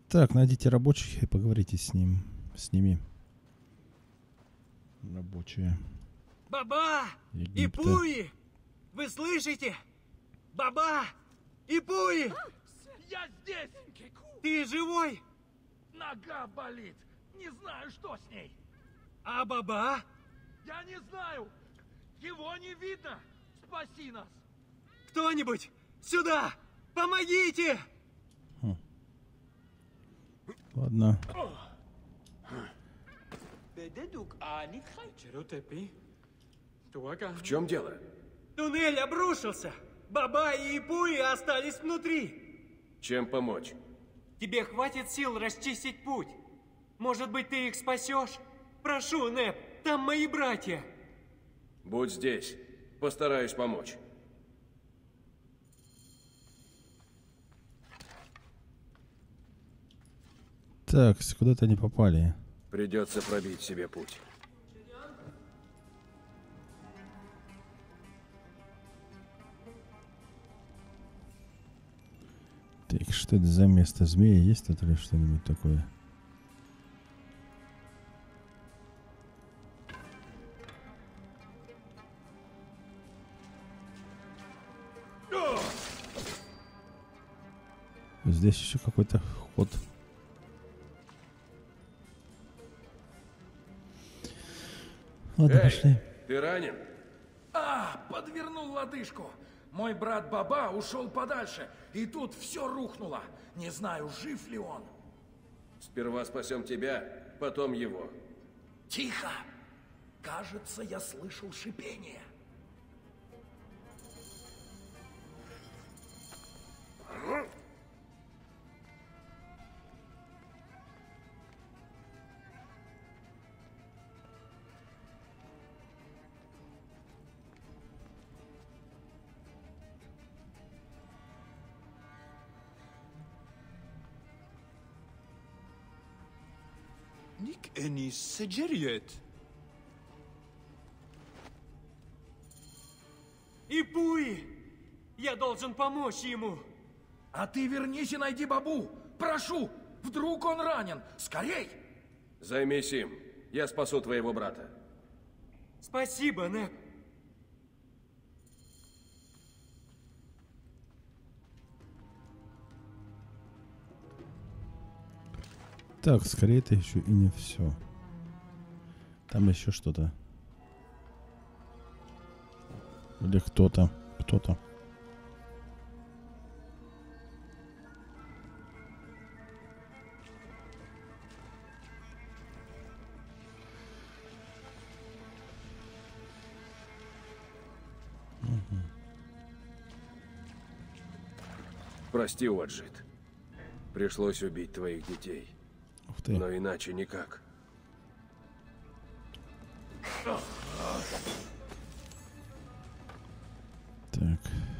Так, найдите рабочих и поговорите с ним. С ними. Рабочие. Баба! Египта. Ипуи! Вы слышите? Баба! Ипуи! Я здесь! Ты живой? Нога болит. Не знаю, что с ней. А баба? Я не знаю. Его не видно. Спаси нас. Кто-нибудь! Сюда! Помогите! Ладно. В чем дело? Туннель обрушился! Баба и Ипуи остались внутри! Чем помочь? Тебе хватит сил расчистить путь? Может быть, ты их спасешь? Прошу, Нэп, там мои братья! Будь здесь. Постараюсь помочь. Так, куда-то они попали. Придется пробить себе путь. Так, что это за место? Змея есть тут или что-нибудь такое? Здесь еще какой-то ход. Ладно, пошли. Ты ранен? Подвернул лодыжку. Мой брат Баба ушел подальше, и тут все рухнуло. Не знаю, жив ли он. Сперва спасем тебя, потом его. Тихо! Кажется, я слышал шипение. Ник Энис Саджериет. Ипуи! Я должен помочь ему! А ты вернись и найди Бабу. Прошу, вдруг он ранен. Скорей! Займись им. Я спасу твоего брата. Спасибо, Нэп. Так, скорее это еще и не все. Там еще что-то. Или кто-то. Кто-то. Прости, Уаджид. Пришлось убить твоих детей. Ух ты. Но иначе никак. Так.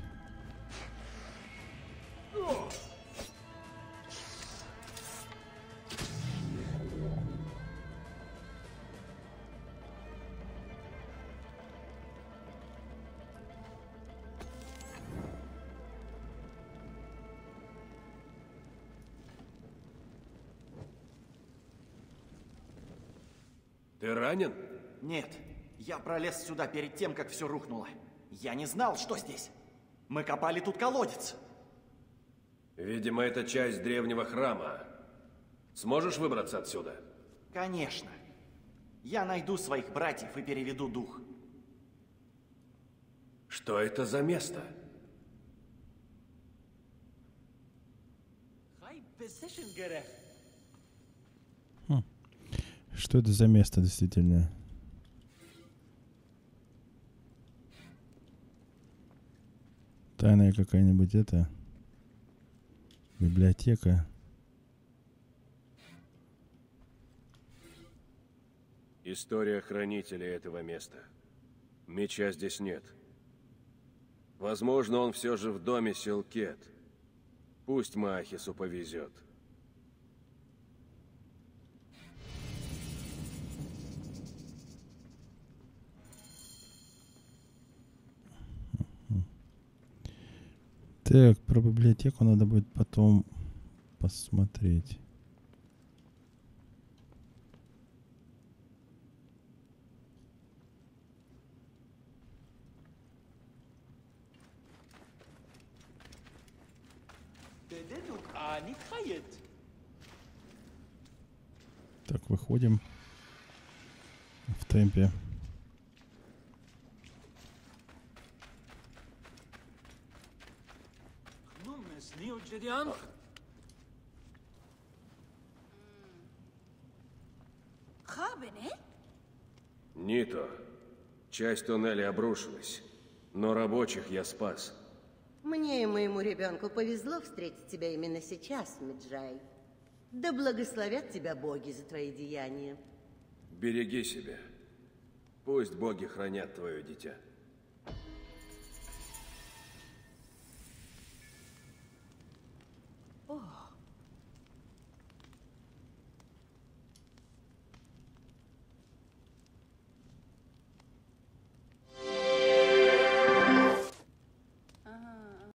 Ты ранен? Нет, я пролез сюда перед тем, как все рухнуло. Я не знал, что здесь. Мы копали тут колодец. Видимо, это часть древнего храма. Сможешь выбраться отсюда? Конечно. Я найду своих братьев и переведу дух. Что это за место? Что это за место, действительно? Тайная какая-нибудь это... Библиотека. История хранителей этого места. Меча здесь нет. Возможно, он все же в доме Силкет. Пусть Маахису повезет. Так, про библиотеку надо будет потом посмотреть. Так, выходим в темпе. Нито. Часть туннеля обрушилась, но рабочих я спас. Мне и моему ребенку повезло встретить тебя именно сейчас, Меджай. Да благословят тебя боги за твои деяния. Береги себя. Пусть боги хранят твое дитя. О,